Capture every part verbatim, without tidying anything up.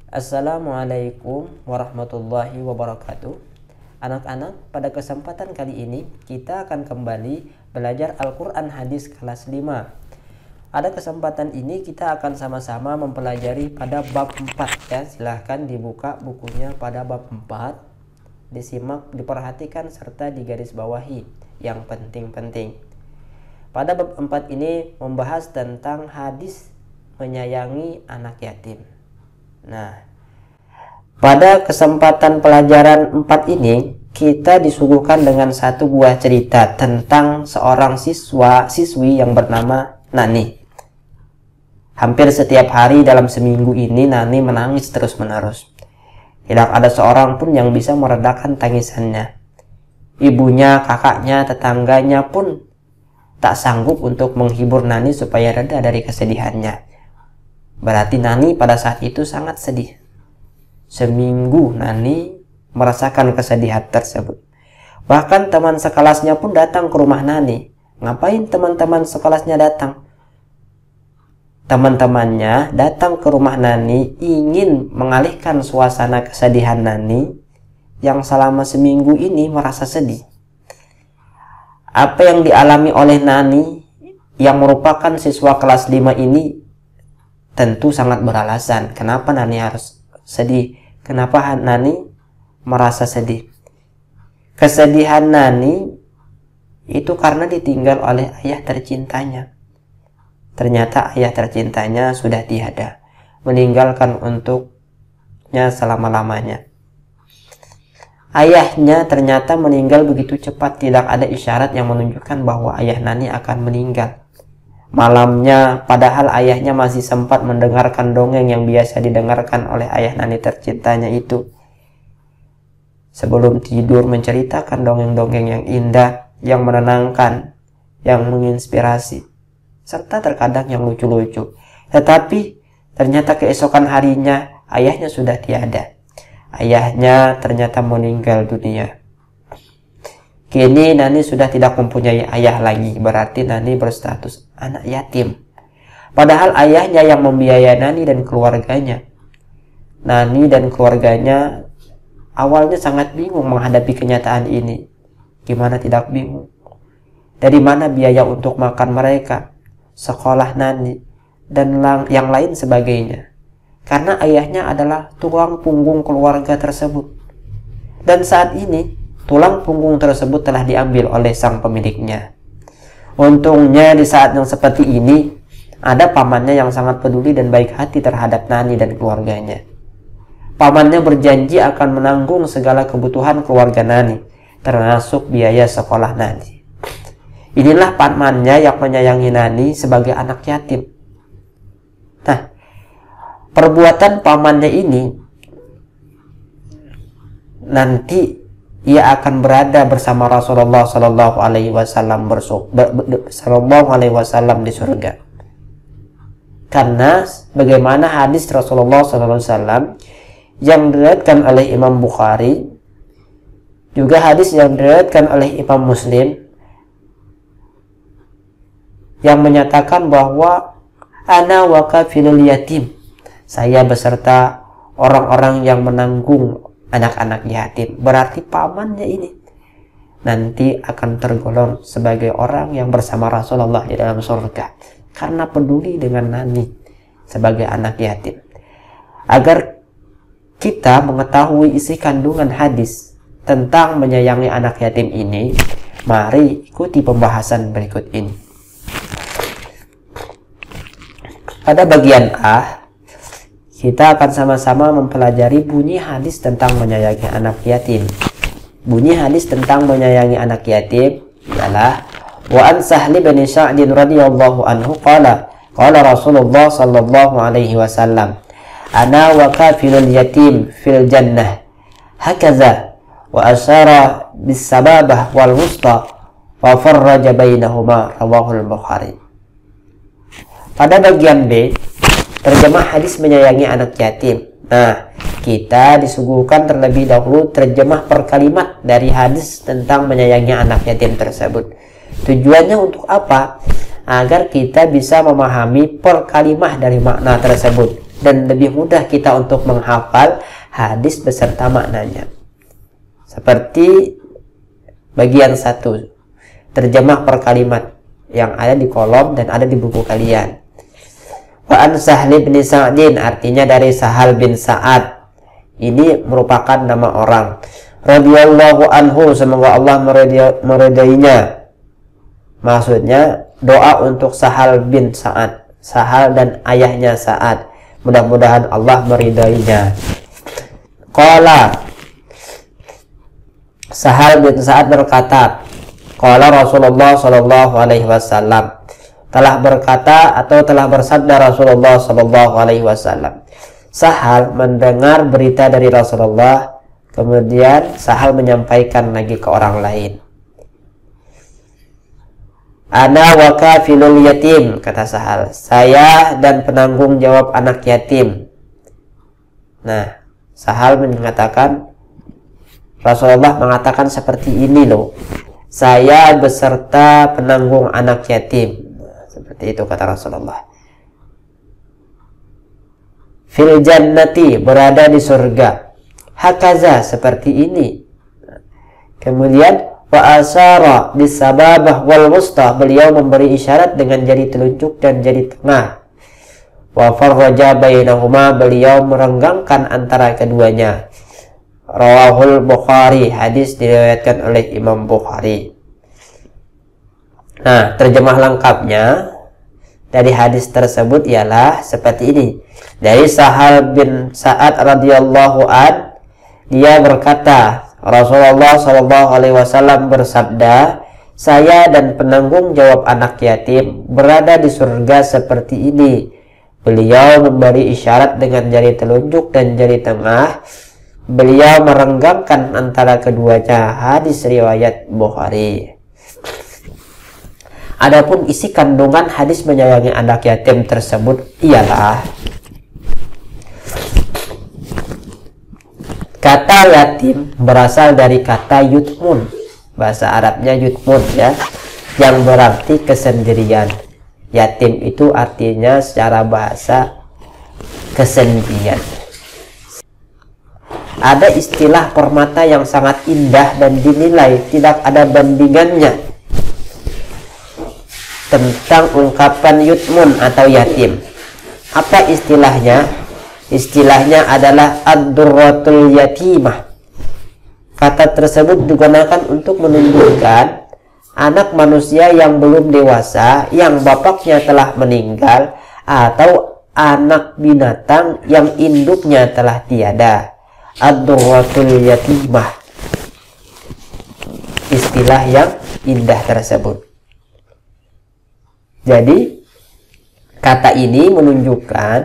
Assalamualaikum warahmatullahi wabarakatuh. Anak-anak, pada kesempatan kali ini kita akan kembali belajar Al-Quran Hadis kelas lima. Pada kesempatan ini kita akan sama-sama mempelajari pada bab empat ya. Silahkan dibuka bukunya pada bab empat, disimak, diperhatikan serta digarisbawahi yang penting-penting. Pada bab empat ini membahas tentang hadis menyayangi anak yatim. Nah, pada kesempatan pelajaran empat ini kita disuguhkan dengan satu buah cerita tentang seorang siswa siswi yang bernama Nani. Hampir setiap hari dalam seminggu ini Nani menangis terus-menerus. Tidak ada seorang pun yang bisa meredakan tangisannya. Ibunya, kakaknya, tetangganya pun tak sanggup untuk menghibur Nani supaya reda dari kesedihannya. Berarti Nani pada saat itu sangat sedih. Seminggu Nani merasakan kesedihan tersebut. Bahkan teman sekelasnya pun datang ke rumah Nani. Ngapain teman-teman sekelasnya datang? Teman-temannya datang ke rumah Nani ingin mengalihkan suasana kesedihan Nani yang selama seminggu ini merasa sedih. Apa yang dialami oleh Nani yang merupakan siswa kelas lima ini tentu sangat beralasan. Kenapa Nani harus sedih? Kenapa Nani merasa sedih? Kesedihan Nani itu karena ditinggal oleh ayah tercintanya. Ternyata ayah tercintanya sudah tiada, meninggalkan untuknya selama-lamanya. Ayahnya ternyata meninggal begitu cepat, tidak ada isyarat yang menunjukkan bahwa ayah Nani akan meninggal. Malamnya, padahal ayahnya masih sempat mendengarkan dongeng yang biasa didengarkan oleh ayah Nani tercintanya itu. Sebelum tidur menceritakan dongeng-dongeng yang indah, yang menenangkan, yang menginspirasi, serta terkadang yang lucu-lucu. Tetapi ternyata keesokan harinya ayahnya sudah tiada. Ayahnya ternyata meninggal dunia. Kini Nani sudah tidak mempunyai ayah lagi, berarti Nani berstatus anak yatim. Padahal ayahnya yang membiayai Nani dan keluarganya. Nani dan keluarganya awalnya sangat bingung menghadapi kenyataan ini. Gimana tidak bingung? Dari mana biaya untuk makan mereka, sekolah Nani, dan yang lain sebagainya? Karena ayahnya adalah tulang punggung keluarga tersebut. Dan saat ini tulang punggung tersebut telah diambil oleh sang pemiliknya. Untungnya di saat yang seperti ini ada pamannya yang sangat peduli dan baik hati terhadap Nani dan keluarganya. Pamannya berjanji akan menanggung segala kebutuhan keluarga Nani, termasuk biaya sekolah Nani. Inilah pamannya yang menyayangi Nani sebagai anak yatim. Nah, perbuatan pamannya ini nanti ia akan berada bersama Rasulullah Sallallahu Alaihi Wasallam Sallallahu Alaihi Wasallam di surga. Karena bagaimana hadis Rasulullah Sallallahu Alaihi Wasallam yang diriwayatkan oleh Imam Bukhari, juga hadis yang diriwayatkan oleh Imam Muslim, yang menyatakan bahwa ana wa kafilul yatim, saya beserta orang-orang yang menanggung anak-anak yatim. Berarti pamannya ini nanti akan tergolong sebagai orang yang bersama Rasulullah di dalam surga karena peduli dengan Nani sebagai anak yatim. Agar kita mengetahui isi kandungan hadis tentang menyayangi anak yatim ini, mari ikuti pembahasan berikut ini. Pada bagian A, kita akan sama-sama mempelajari bunyi hadis tentang menyayangi anak yatim. Bunyi hadis tentang menyayangi anak yatim adalah wa an Sahli bin Sa'd radhiyallahu anhu qala qala Rasulullah sallallahu alaihi wasallam ana wa kafilul yatim fil jannah hakaza wa asyara bis sababah wal wusta wa farraja bainahuma, rawahul Bukhari. Pada bagian B, terjemah hadis menyayangi anak yatim. Nah, kita disuguhkan terlebih dahulu terjemah per kalimat dari hadis tentang menyayangi anak yatim tersebut. Tujuannya untuk apa? Agar kita bisa memahami per kalimat dari makna tersebut. dan lebih mudah kita untuk menghafal hadis beserta maknanya. Seperti bagian satu, terjemah per kalimat yang ada di kolom dan ada di buku kalian. Wa an Sahl bin Sa'din, artinya dari Sahal bin Sa'ad. Ini merupakan nama orang. Radhiyallahu anhu, semoga Allah meridainya. Maksudnya doa untuk Sahal bin Sa'ad, Sahal dan ayahnya Sa'ad. Mudah-mudahan Allah meridainya. Qala, Sahal bin Sa'ad berkata, qala Rasulullah sallallahu alaihi wasallam, telah berkata atau telah bersabda Rasulullah sallallahu alaihi wasallam. Sahal mendengar berita dari Rasulullah, kemudian Sahal menyampaikan lagi ke orang lain. Ana wa kafilul yatim, kata Sahal, saya dan penanggung jawab anak yatim. Nah, Sahal mengatakan, Rasulullah mengatakan seperti ini loh, saya beserta penanggung anak yatim. Seperti itu kata Rasulullah. Fil jannati, berada di surga. Hakaza, seperti ini. Kemudian wa asyara bisababah wal wusta, beliau memberi isyarat dengan jari telunjuk dan jari tengah. Wa farraja bainahuma, beliau merenggangkan antara keduanya. Rawahul Bukhari, hadis diriwayatkan oleh Imam Bukhari. Nah, terjemah lengkapnya dari hadis tersebut ialah seperti ini. Dari Sahal bin Sa'ad radhiyallahu an, dia berkata, Rasulullah shallallahu alaihi wasallam bersabda, saya dan penanggung jawab anak yatim berada di surga seperti ini. Beliau memberi isyarat dengan jari telunjuk dan jari tengah. Beliau merenggangkan antara keduanya. Hadis riwayat Bukhari. Adapun isi kandungan hadis menyayangi anak yatim tersebut ialah kata yatim berasal dari kata yutmun, bahasa Arabnya yutmun ya, yang berarti kesendirian. Yatim itu artinya secara bahasa kesendirian. Ada istilah permata yang sangat indah dan dinilai tidak ada bandingannya tentang ungkapan yutmun atau yatim. Apa istilahnya? Istilahnya adalah ad-durratul yatimah. Kata tersebut digunakan untuk menunjukkan anak manusia yang belum dewasa, yang bapaknya telah meninggal, atau anak binatang yang induknya telah tiada. Ad-durratul yatimah, istilah yang indah tersebut. Jadi kata ini menunjukkan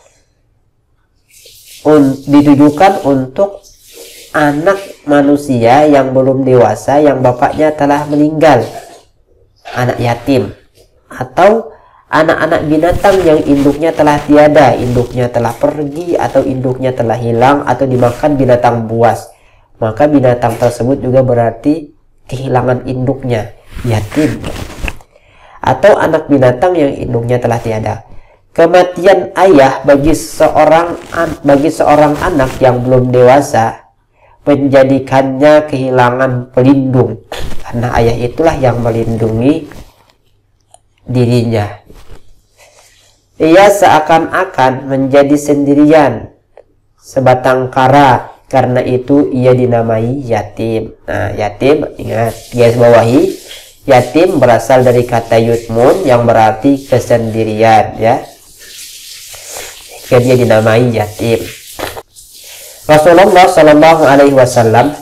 un, ditujukan untuk anak manusia yang belum dewasa, yang bapaknya telah meninggal, anak yatim, atau anak-anak binatang yang induknya telah tiada, induknya telah pergi, atau induknya telah hilang, atau dimakan binatang buas. Maka binatang tersebut juga berarti kehilangan induknya, yatim. Atau anak binatang yang induknya telah tiada. Kematian ayah bagi seorang bagi seorang anak yang belum dewasa menjadikannya kehilangan pelindung, karena ayah itulah yang melindungi dirinya. Ia seakan-akan menjadi sendirian, sebatang kara, karena itu ia dinamai yatim. Nah, yatim, ingat, garis bawahi, yatim berasal dari kata yutmun yang berarti kesendirian, ya. Jadi dia dinamai yatim. Rasulullah Shallallahu Alaihi Wasallam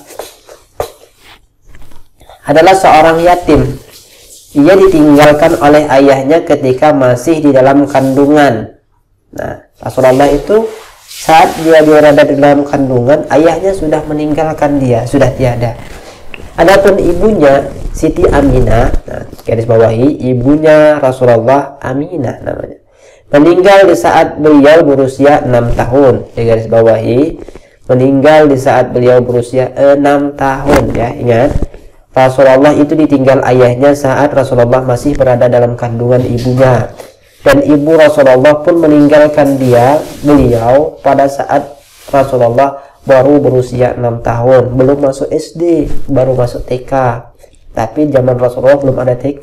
adalah seorang yatim. Ia ditinggalkan oleh ayahnya ketika masih di dalam kandungan. Nah, Rasulullah itu saat dia berada di dalam kandungan, ayahnya sudah meninggalkan dia, sudah tiada. Adapun ibunya Siti Aminah, nah, garis bawahi, ibunya Rasulullah Aminah namanya, meninggal di saat beliau berusia enam tahun. Di garis bawahi, meninggal di saat beliau berusia enam tahun, ya, ingat. Rasulullah itu ditinggal ayahnya saat Rasulullah masih berada dalam kandungan ibunya. Dan ibu Rasulullah pun meninggalkan dia, beliau pada saat Rasulullah baru berusia enam tahun, belum masuk S D, baru masuk T K. Tapi zaman Rasulullah belum ada T K.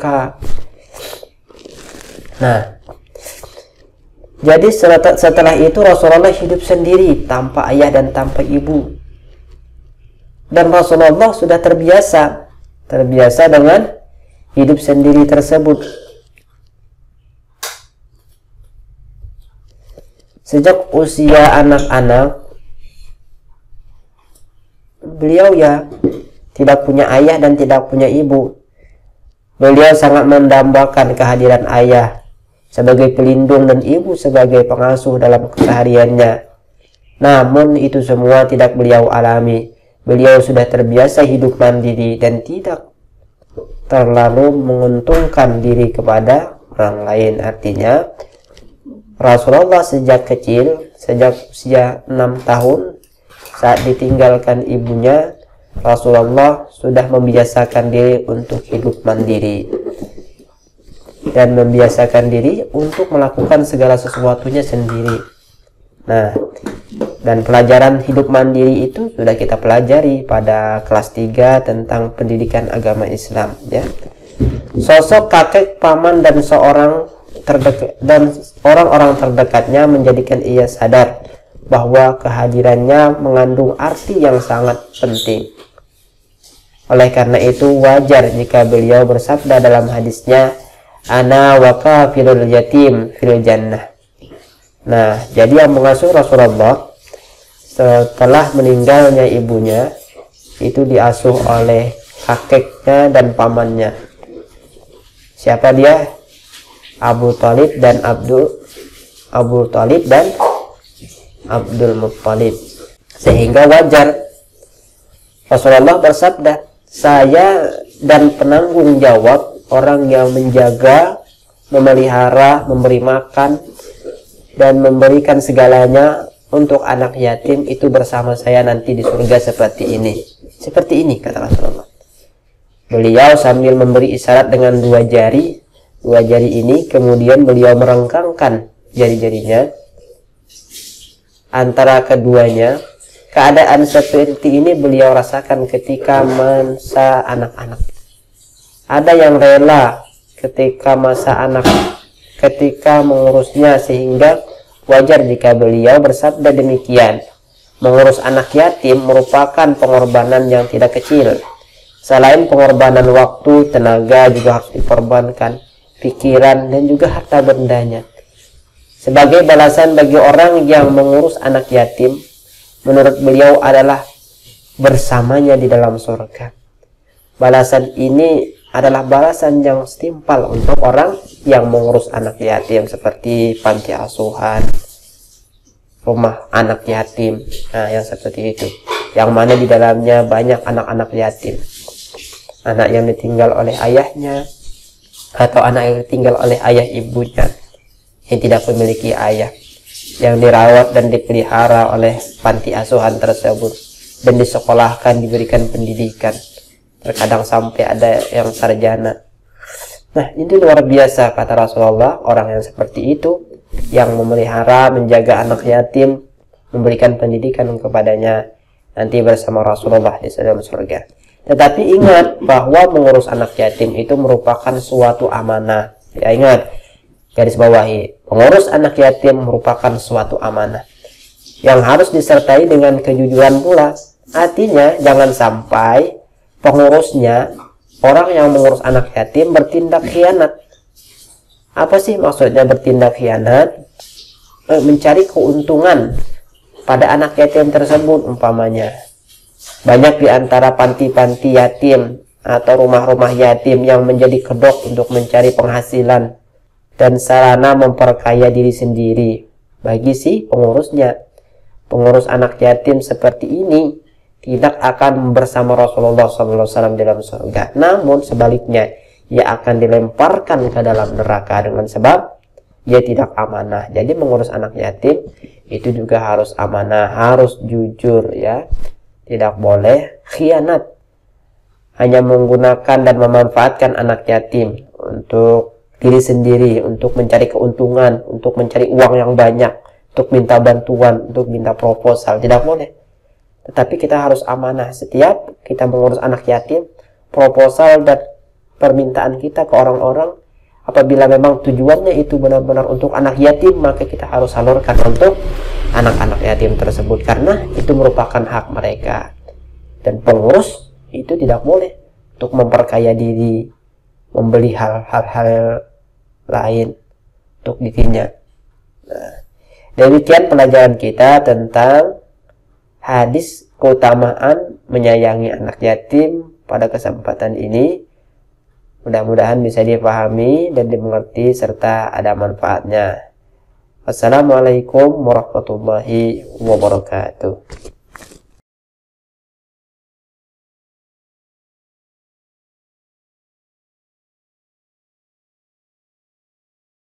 Nah, jadi setelah itu Rasulullah hidup sendiri tanpa ayah dan tanpa ibu. Dan Rasulullah sudah terbiasa, terbiasa dengan hidup sendiri tersebut. Sejak usia anak-anak, beliau ya tidak punya ayah dan tidak punya ibu. Beliau sangat mendambakan kehadiran ayah sebagai pelindung dan ibu sebagai pengasuh dalam kesehariannya. Namun itu semua tidak beliau alami. Beliau sudah terbiasa hidup mandiri dan tidak terlalu menguntungkan diri kepada orang lain. Artinya Rasulullah sejak kecil, sejak usia enam tahun, saat ditinggalkan ibunya, Rasulullah sudah membiasakan diri untuk hidup mandiri dan membiasakan diri untuk melakukan segala sesuatunya sendiri. Nah, dan pelajaran hidup mandiri itu sudah kita pelajari pada kelas tiga tentang pendidikan agama Islam, ya. Sosok kakek, paman dan seorang terdekat dan orang-orang terdekatnya menjadikan ia sadar bahwa kehadirannya mengandung arti yang sangat penting. Oleh karena itu wajar jika beliau bersabda dalam hadisnya, ana wa kafilul yatim fil jannah. Nah, jadi yang mengasuh Rasulullah setelah meninggalnya ibunya itu diasuh oleh kakeknya dan pamannya. Siapa dia? Abu Thalib dan Abdul Abu Thalib dan Abdul Muttalib. Sehingga wajar Rasulullah bersabda, saya dan penanggung jawab orang yang menjaga, memelihara, memberi makan dan memberikan segalanya untuk anak yatim itu bersama saya nanti di surga seperti ini. Seperti ini kata Rasulullah. Beliau sambil memberi isyarat dengan dua jari. Dua jari ini kemudian beliau merengkangkan jari-jarinya antara keduanya. Keadaan seperti ini beliau rasakan ketika masa anak-anak. Ada yang rela ketika masa anak, ketika mengurusnya, sehingga wajar jika beliau bersabda demikian. Mengurus anak yatim merupakan pengorbanan yang tidak kecil. Selain pengorbanan waktu, tenaga juga harus dikorbankan, pikiran dan juga harta bendanya. Sebagai balasan bagi orang yang mengurus anak yatim, menurut beliau adalah bersamanya di dalam surga. Balasan ini adalah balasan yang setimpal untuk orang yang mengurus anak yatim seperti panti asuhan, rumah anak yatim, nah yang seperti itu, yang mana di dalamnya banyak anak-anak yatim, anak yang ditinggal oleh ayahnya atau anak yang ditinggal oleh ayah ibunya yang tidak memiliki ayah, yang dirawat dan dipelihara oleh panti asuhan tersebut dan disekolahkan, diberikan pendidikan, terkadang sampai ada yang sarjana. Nah, ini luar biasa kata Rasulullah, orang yang seperti itu yang memelihara, menjaga anak yatim, memberikan pendidikan kepadanya nanti bersama Rasulullah di dalam surga. Tetapi ingat bahwa mengurus anak yatim itu merupakan suatu amanah. Ya, ingat, garis bawahi, mengurus anak yatim merupakan suatu amanah yang harus disertai dengan kejujuran pula. Artinya jangan sampai pengurusnya, orang yang mengurus anak yatim, bertindak khianat. Apa sih maksudnya bertindak khianat? Eh, mencari keuntungan pada anak yatim tersebut umpamanya. Banyak di antara panti-panti yatim atau rumah-rumah yatim yang menjadi kedok untuk mencari penghasilan dan sarana memperkaya diri sendiri bagi si pengurusnya. Pengurus anak yatim seperti ini tidak akan bersama Rasulullah shallallahu alaihi wasallam dalam surga. Namun sebaliknya, ia akan dilemparkan ke dalam neraka dengan sebab dia tidak amanah. Jadi mengurus anak yatim itu juga harus amanah, harus jujur, ya. Tidak boleh khianat, hanya menggunakan dan memanfaatkan anak yatim untuk diri sendiri, untuk mencari keuntungan, untuk mencari uang yang banyak, untuk minta bantuan, untuk minta proposal. Tidak boleh. Tetapi kita harus amanah. Setiap kita mengurus anak yatim, proposal dan permintaan kita ke orang-orang, apabila memang tujuannya itu benar-benar untuk anak yatim, maka kita harus salurkan untuk anak-anak yatim tersebut, karena itu merupakan hak mereka. Dan pengurus itu tidak boleh untuk memperkaya diri, membeli hal-hal lain untuk dirinya. Nah, demikian pelajaran kita tentang hadis keutamaan menyayangi anak yatim pada kesempatan ini. Mudah-mudahan bisa dipahami dan dimengerti serta ada manfaatnya. Wassalamualaikum warahmatullahi wabarakatuh.